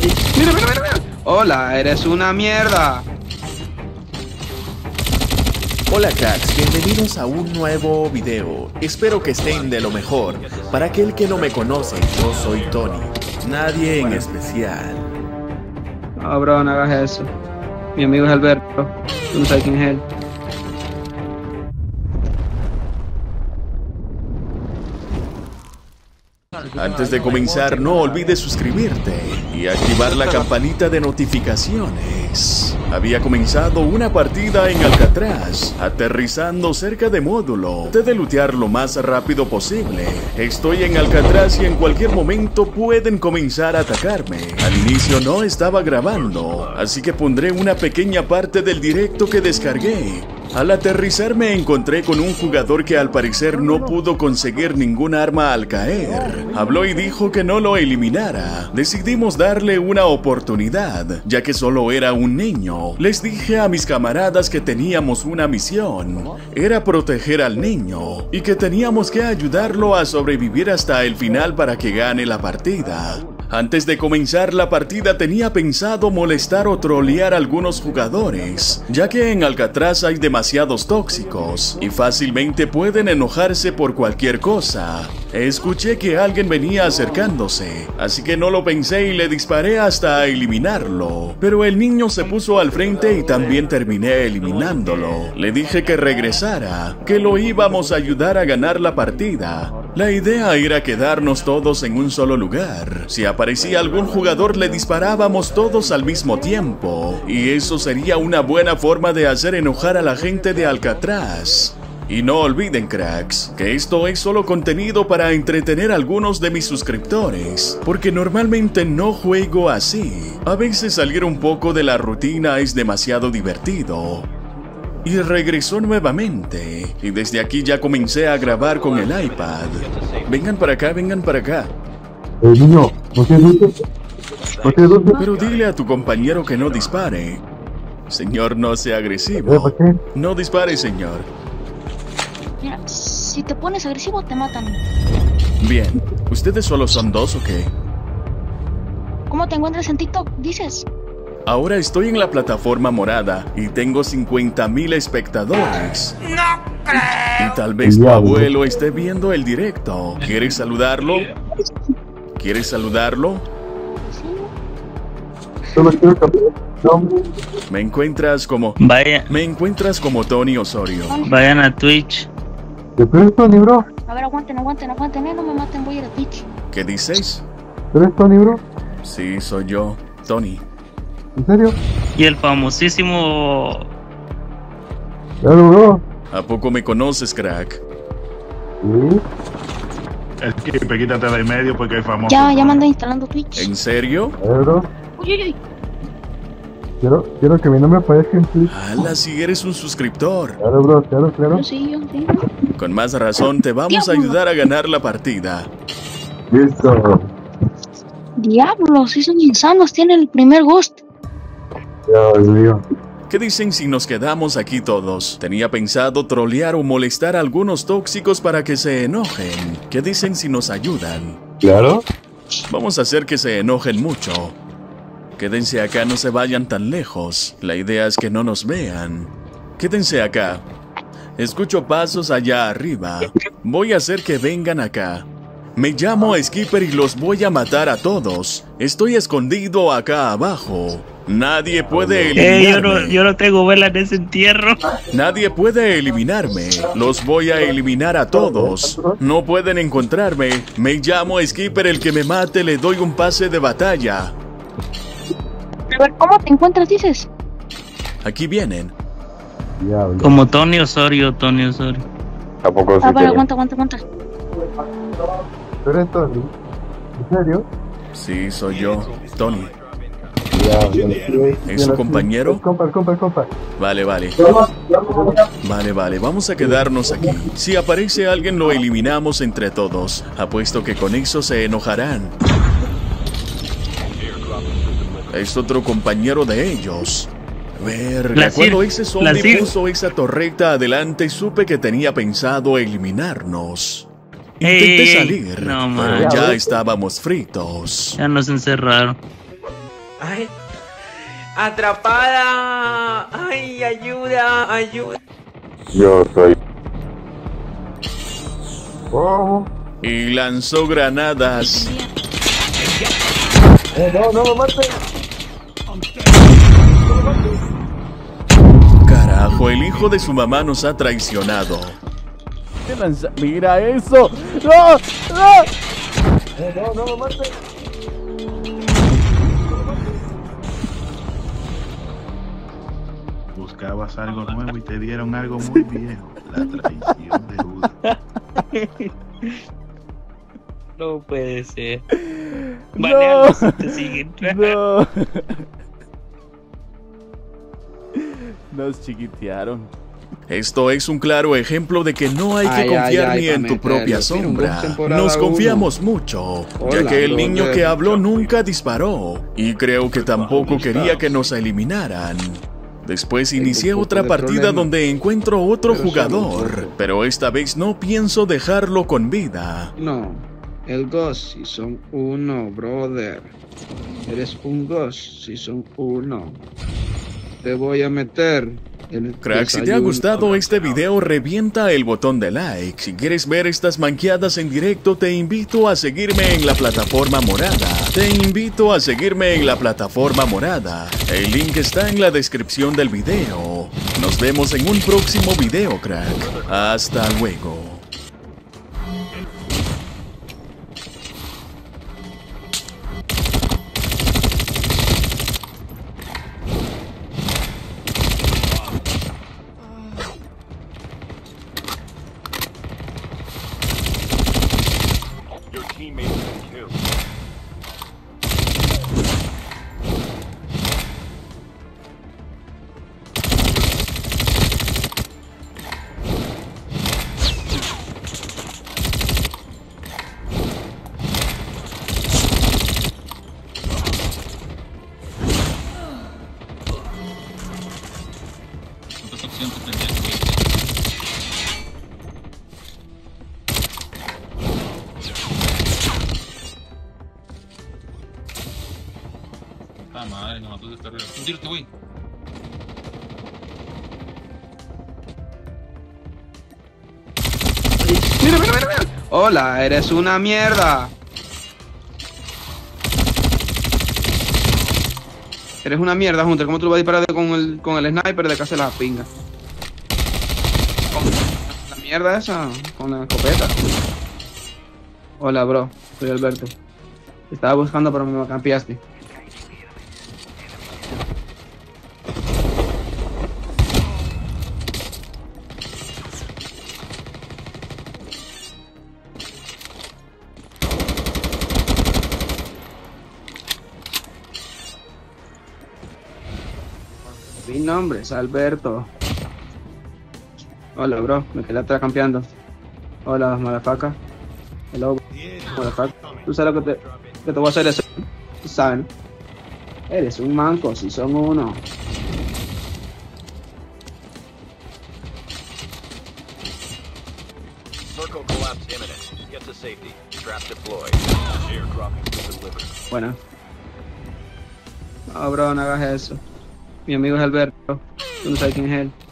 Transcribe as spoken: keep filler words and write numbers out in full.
Mira, mira, mira, mira. Hola, eres una mierda. Hola cracks, bienvenidos a un nuevo video. Espero que estén de lo mejor. Para aquel que no me conoce, yo soy Tony. Nadie en especial. No, bro, no hagas eso. Mi amigo es Alberto. Tú no sabes quién es él. Antes de comenzar, no olvides suscribirte y activar la campanita de notificaciones. Había comenzado una partida en Alcatraz, aterrizando cerca de módulo. Traté de lootear lo más rápido posible. Estoy en Alcatraz y en cualquier momento pueden comenzar a atacarme. Al inicio no estaba grabando, así que pondré una pequeña parte del directo que descargué. Al aterrizar me encontré con un jugador que al parecer no pudo conseguir ningún arma al caer. Habló y dijo que no lo eliminara. Decidimos darle una oportunidad, ya que solo era un niño. Les dije a mis camaradas que teníamos una misión. Era proteger al niño y que teníamos que ayudarlo a sobrevivir hasta el final para que gane la partida. Antes de comenzar la partida tenía pensado molestar o trolear a algunos jugadores, ya que en Alcatraz hay demasiados tóxicos y fácilmente pueden enojarse por cualquier cosa. Escuché que alguien venía acercándose, así que no lo pensé y le disparé hasta eliminarlo. Pero el niño se puso al frente y también terminé eliminándolo. Le dije que regresara, que lo íbamos a ayudar a ganar la partida. La idea era quedarnos todos en un solo lugar. Si aparecía algún jugador le disparábamos todos al mismo tiempo, y eso sería una buena forma de hacer enojar a la gente de Alcatraz. Y no olviden cracks, que esto es solo contenido para entretener a algunos de mis suscriptores, porque normalmente no juego así. A veces salir un poco de la rutina es demasiado divertido. Y regresó nuevamente, y desde aquí ya comencé a grabar con el iPad. Vengan para acá, vengan para acá. Eh, niño, ¿por qué luces? ¿Por qué luces? Pero dile a tu compañero que no dispare. Señor, no sea Eh, agresivo. ¿por qué? No dispare, señor. Mira, si te pones agresivo te matan. Bien, ¿ustedes solo son dos o qué? ¿Cómo te encuentras en TikTok? Dices. Ahora estoy en la plataforma morada y tengo cincuenta mil espectadores. ¡No creo! Y tal vez tu abuelo esté viendo el directo. ¿Quieres saludarlo? ¿Quieres saludarlo? Solo quiero cambiar el nombre. Me encuentras como... Vaya, Me encuentras como Tony Osorio. vayan a Twitch. ¿Te crees, Tony, bro? A ver, aguanten, aguanten, aguanten, eh, no me maten, voy a ir a Twitch. ¿Qué dices? ¿Tú eres Tony, bro? Sí, soy yo, Tony. ¿En serio? Y el famosísimo... Claro, bro. ¿A poco me conoces, crack? Sí. Esquipe, quítate de en medio porque hay famoso. Ya, ya me ando instalando Twitch. ¿En serio? A ver, bro. Uy, uy, uy. Quiero, quiero que mi nombre aparezca en Twitch. ¡Hala, si eres un suscriptor! Claro, bro, claro, claro. Yo sí, yo sí. Con más razón te vamos a ayudar a ganar la partida. Listo. Diablos, sí son insanos, tienen el primer ghost. Ya, Dios mío. ¿Qué dicen si nos quedamos aquí todos? Tenía pensado trolear o molestar a algunos tóxicos para que se enojen. ¿Qué dicen si nos ayudan? Claro. Vamos a hacer que se enojen mucho. Quédense acá, no se vayan tan lejos. La idea es que no nos vean. Quédense acá. Escucho pasos allá arriba. Voy a hacer que vengan acá. Me llamo Skipper y los voy a matar a todos. Estoy escondido acá abajo. Nadie puede Eh, yo no, eliminarme. yo no tengo vela en ese entierro. Nadie puede eliminarme. Los voy a eliminar a todos. No pueden encontrarme. Me llamo Skipper, el que me mate le doy un pase de batalla. A ver, ¿cómo te encuentras, dices? Aquí vienen. Diablo. Como Tony Osorio, Tony Osorio. ¿A poco A ver, aguanta, aguanta, aguanta. ¿Tú eres Tony? ¿En serio? Sí, soy yo, Tony. Diablo. ¿Es su compañero? Compa, compa, compa. Vale, vale. Vale, vale, vamos a quedarnos aquí. Si aparece alguien lo eliminamos entre todos. Apuesto que con eso se enojarán. Es otro compañero de ellos. Verga, La cuando Cir- ese la zombie Cir- puso esa torreta adelante supe que tenía pensado eliminarnos. Ey, Intenté ey, salir, no, pero man. ya estábamos fritos. Ya nos encerraron. Ay. Atrapada. Ay, ayuda, ayuda. Yo soy. ¿Cómo? Y lanzó granadas. Eh, no, no me mates. Carajo, el hijo de su mamá nos ha traicionado. Mira eso. ¡No! ¡No! Eh, no, no me mates. Buscabas algo nuevo y te dieron algo muy viejo. La traición de Judas. No puede ser. No. Banealo si te siguen. No. Nos chiquitearon. Esto es un claro ejemplo de que no hay que Ay, confiar ay, ay, ni en pa' tu meterlo. propia Tira un sombra. box temporada Nos uno. confiamos mucho, ya Hola, que el niño brother. que habló nunca disparó. Y creo que tampoco quería que nos eliminaran. Después Tengo inicié un poco otra de partida problema. donde encuentro otro Pero solo un jugador, poco. pero esta vez no pienso dejarlo con vida. No, el Ghost Season uno, brother. Eres un Ghost Season uno. Te voy a meter el Crack, si te ha desayuno. gustado este video, revienta el botón de like. Si quieres ver estas manqueadas en directo, te invito a seguirme en la plataforma morada. Te invito a seguirme en la plataforma morada. El link está en la descripción del video. Nos vemos en un próximo video, crack. Hasta luego. Madre, no, tú estás arriba. Un tiro te voy. Mira, mira, mira, mira. Hola, eres una mierda. Eres una mierda, Hunter. ¿Cómo tú lo vas a disparar con el, con el sniper de casa de la pinga? Con la mierda esa, con la escopeta. Hola, bro. Soy Alberto. Te estaba buscando, pero me cambiaste. Mi nombre es Alberto. Hola, bro. Me quedé atrás campeando. Hola, motherfucker. Hello, motherfucker. Tú sabes lo que te, que te voy a hacer eso. Tú sabes, ¿no? Eres un manco, si son uno. Bueno. No, bro, no hagas eso. Mi amigo es Alberto. Tú no sabes quién es él.